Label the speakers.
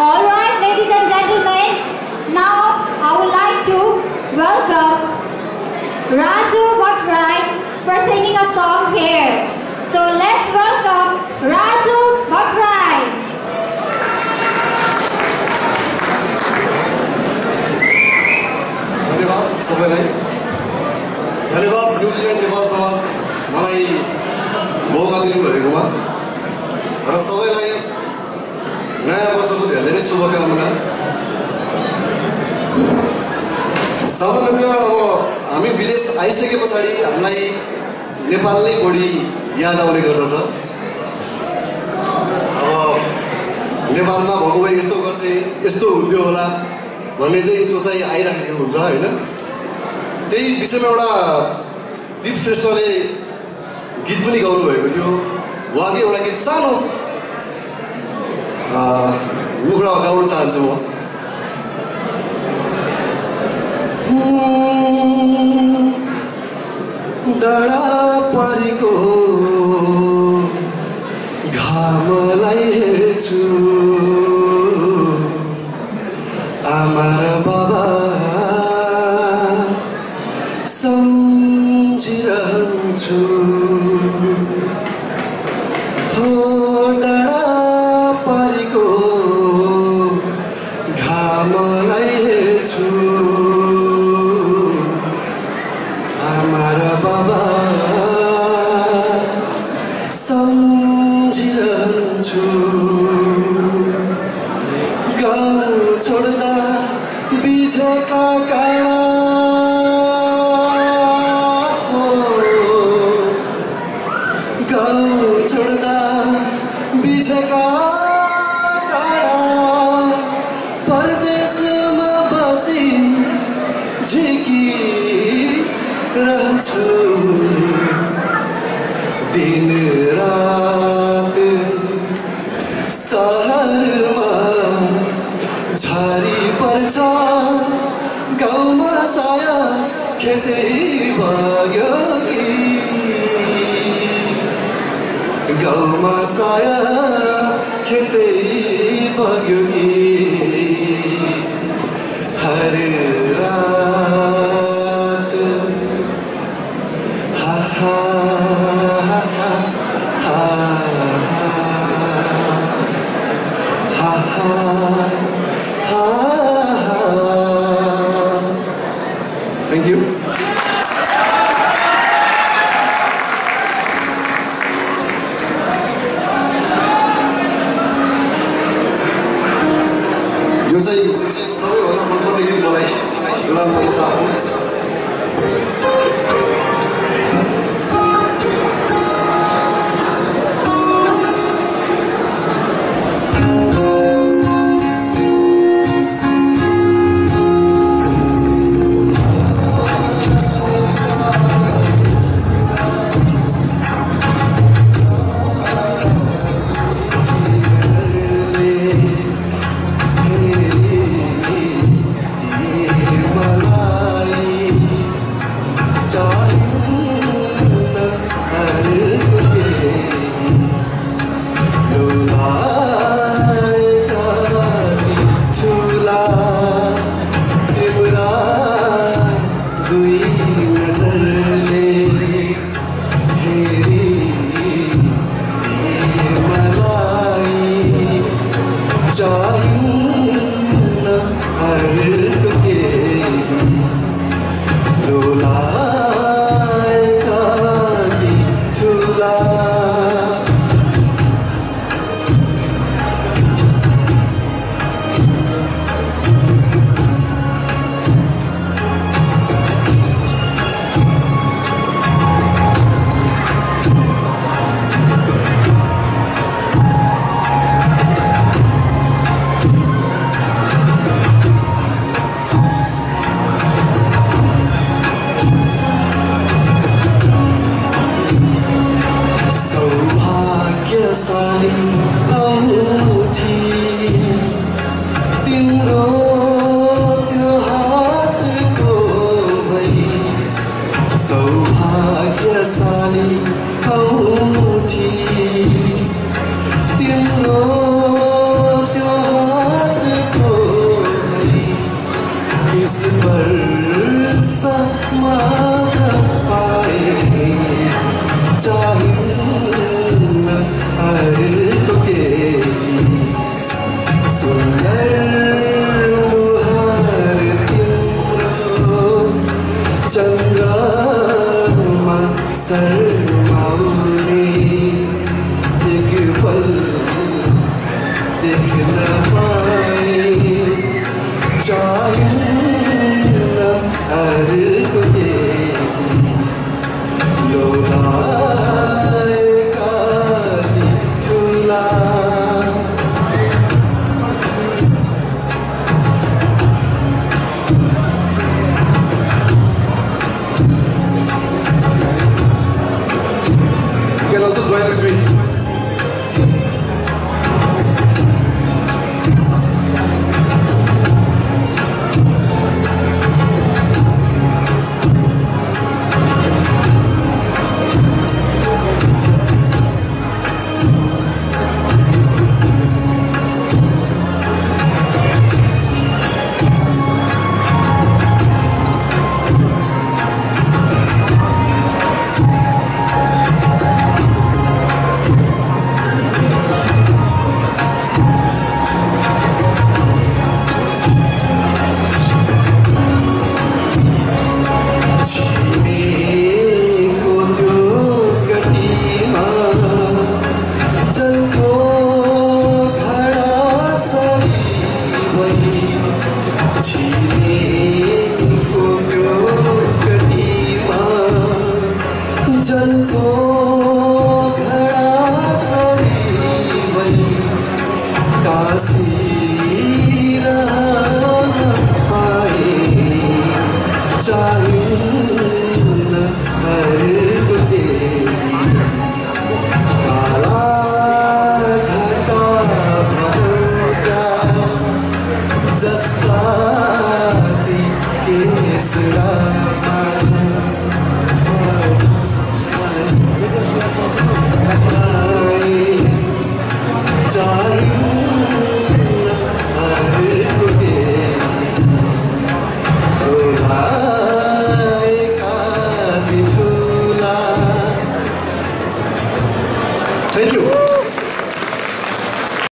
Speaker 1: All right, ladies and gentlemen, now I would like to welcome Raju Bhattarai for singing a song here. So let's welcome Raju Bhattarai.
Speaker 2: धन्यवाद सबैलाई धन्यवाद New Zealand Nepal समाज मलाई मौका दिनुभएकोमा र सबैलाई नयाँ वर्षको धेरै धेरै शुभकामना। सामान्यतया अब हामी विदेश आइसके पछाडि हामीलाई नेपाल नै बढी याद आउने गर्दछ। अब नेपालमा भएको भए यस्तो गर्थे यस्तो हुन्थ्यो होला भन्ने चाहिँ सोचाइ आइराखेको हुन्छ हैन। त्यही विषयमा एउटा दीप श्रेष्ठले गीत पनि गाउनु भएको थियो। उहाँकै एउटा गीत सानो मुखडा गाउन चाहन्छु म। डाँडा परेको घामलाई हेर्छु आमा र बाबा सम्झिरहन्छु हो डाँडा परेको घामलाई हेर्छु आमा र बाबा सम्झिरहन्छु गाउँ छोड्दा बिझेका काँडा गाउँ छोड्दा बिझेका काँडा परदेशमा बसी झिकिरहन्छु दिन रात सहरमा झारी पर्छ गाउँमा साया खेतै भाग्यो कि गाउँमा साया खेतै भाग्यो कि हर रात हा हा हा हा हा Thank you. यो चाहिँ सबैभन्दा मनपर्ने गीत मलाई लाग्छ। पर